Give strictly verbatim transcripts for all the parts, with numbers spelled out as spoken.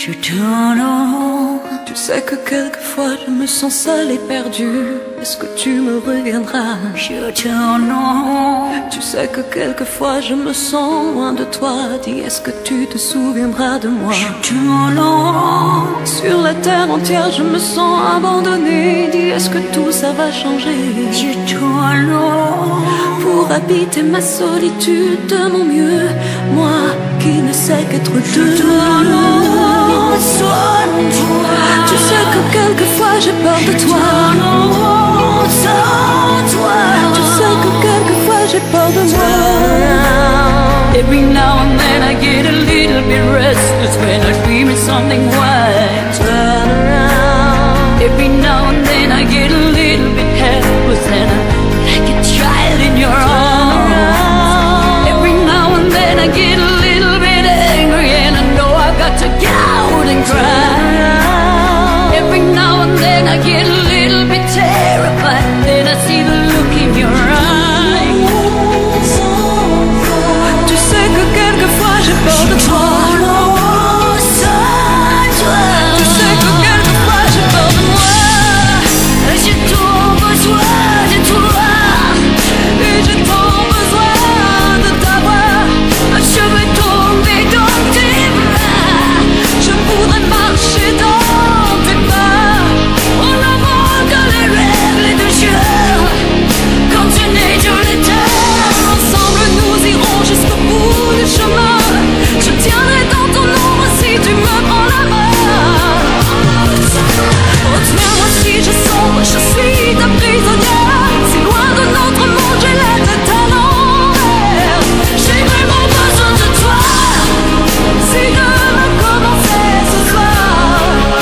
Je tourne en rond. Tu sais que quelquefois je me sens seule et perdue. Est-ce que tu me reviendras? Je tourne en rond. Tu sais que quelquefois je me sens loin de toi. Dis, est-ce que tu te souviendras de moi? Je tourne en rond. Sur la terre entière je me sens abandonnée. Dis, est-ce que tout ça va changer? Je tourne en rond. Pour habiter ma solitude de mon mieux, moi qui ne sais qu'être deux. Je tourne en rond. Soigne-toi. Tu sais que quelquefois j'ai peur de toi. Je tourne en rond. Sans toi. Tu sais que quelquefois j'ai peur de moi. Every now and then I get a little bit restless when I dream of something white. Turn around. Every now and then I get a little bit helpless and I'm like a child in your arms. Every now and then I get a little bit angry and I know I've got to get out and cry. Every now and then I get a little bit terrified, then I see the look in your eyes. Tu sais que quelquefois j'ai peur de toi. Tu sais que quelquefois j'ai peur de moi. J'ai trop besoin de toi. Et j'ai trop besoin de t'avoir. Je veux tomber dans tes bras. Je voudrais marcher dans tes pas. En avant que les rêves, les deux jeux. Continuer tout le temps. Ensemble nous irons jusqu'au bout du chemin. Je tiendrai dans ton ombre si tu me prends la main. Retiens-moi si je sombre, je suis ta prisonnière. Si loin de notre monde, j'ai la tête à l'envers. J'ai vraiment besoin de toi. Si demain commençait ce soir.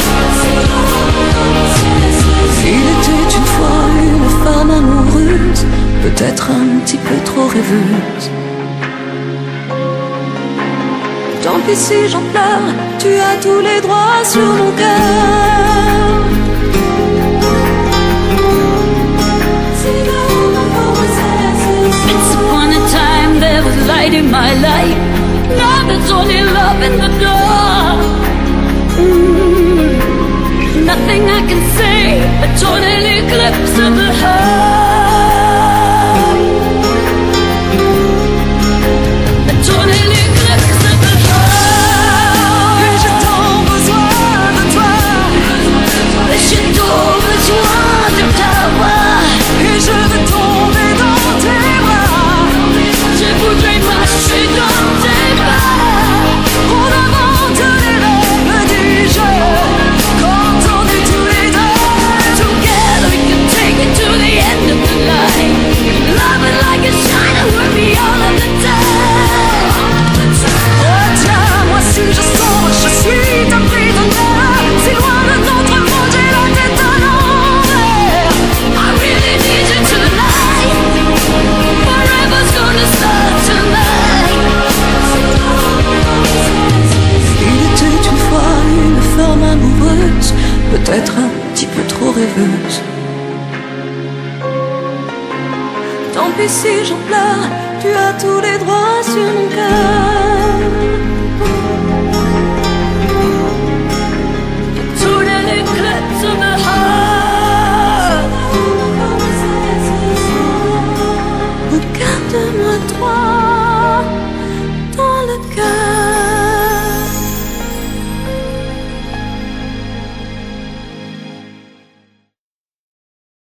Il était une fois une femme amoureuse, peut-être un petit peu trop rêveuse. Tant pis si j'en pleure, tu as tous les droits sur mon cœur. Once upon a time there was light in my life. Now there's only love in the door. Mm, nothing I can say, a total eclipse of the heart. A total eclipse of the heart. Et j'ai tant besoin de toi. J'ai trop besoin de t'avoir. Et je veux tomber dans tes bras. Je voudrais marcher dans tes bras. On invente les règles du jeu. Quand on est tous les deux. Together we can take it to the end of the line. Love it like a shine and we'll be all of the time. Retiens-moi si je sombre, je suis ta prisonnière. Si loin de notre monde, j'ai la tête à l'envers. I really need you tonight. Forever's gonna start tonight. Il était une fois une femme amoureuse, peut-être un petit peu trop rêveuse. Tant pis si j'en pleure, tu as tous les droits sur mon cœur.